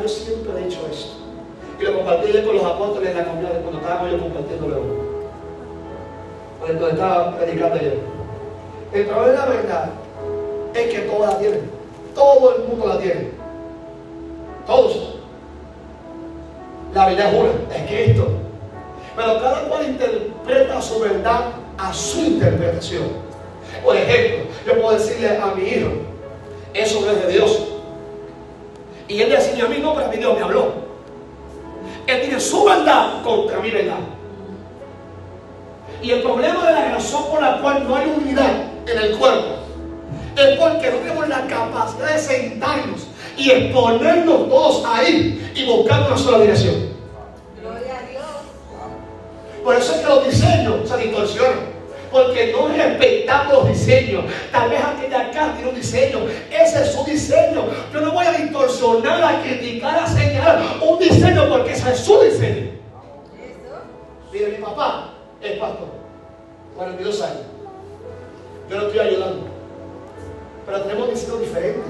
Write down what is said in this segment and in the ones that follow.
yo siempre he dicho esto. Y lo compartí ayer con los apóstoles en la comunidad cuando estábamos yo compartiéndolo. Cuando estaba predicando ayer. El problema de la verdad es que todos la tienen. Todo el mundo la tiene. Todos. La verdad es una, es Cristo. Pero cada cual interpreta su verdad a su interpretación. Por ejemplo, yo puedo decirle a mi hijo, eso no es de Dios. Y él decía a mí, no, pero a mí Dios me habló. Él tiene su verdad contra mi verdad. Y el problema de la razón por la cual no hay unidad en el cuerpo es porque no tenemos la capacidad de sentarnos y exponernos todos ahí y buscar una sola dirección. Gloria a Dios. Por eso es que los diseños se distorsionan, porque no respetamos los diseños. Tal vez aquella acá tiene un diseño, ese es su diseño. Yo no voy a distorsionar, a criticar, a señalar un diseño porque ese es su diseño. Mire, mi papá es pastor, 42 años. Yo lo estoy ayudando, pero tenemos diseños diferentes.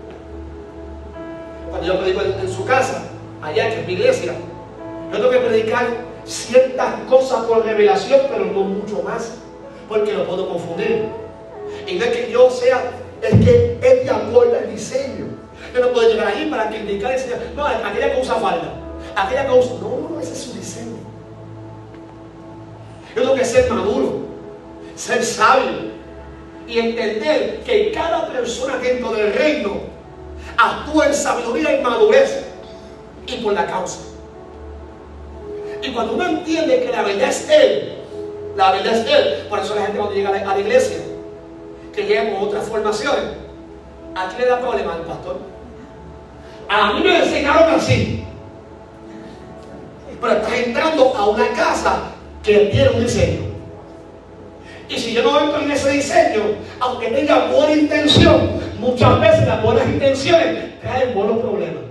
Cuando yo predico en su casa, allá que es mi iglesia, yo tengo que predicar ciertas cosas por revelación, pero no mucho más, porque lo puedo confundir. Y no es que yo sea, es que es de acuerdo al diseño. Yo no puedo llegar ahí para criticar y decir, no, aquella que usa falda, aquella que usa, no, ese es su diseño. Yo tengo que ser maduro, ser sabio y entender que cada persona dentro del reino actúa en sabiduría y madurez y por la causa. Y cuando uno entiende que la verdad es Él, la verdad es Él, por eso la gente cuando llega a la iglesia, que llega con otras formaciones, ¿a quién le da problema al pastor? A mí me enseñaron así, pero estás entrando a una casa que tiene un diseño. Y si yo no entro en ese diseño, aunque tenga buena intención, muchas veces las buenas intenciones traen buenos problemas.